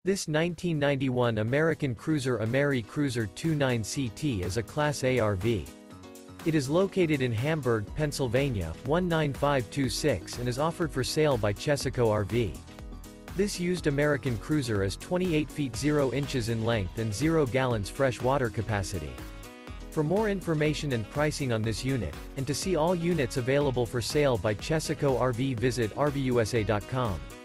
This 1991 American Cruiser AMERI CRUISER 29CT is a Class A RV. It is located in Hamburg, Pennsylvania, 19526 and is offered for sale by Chesaco RV. This used American Cruiser is 28 feet 0 inches in length and 0 gallons fresh water capacity. For more information and pricing on this unit, and to see all units available for sale by Chesaco RV, visit RVUSA.com.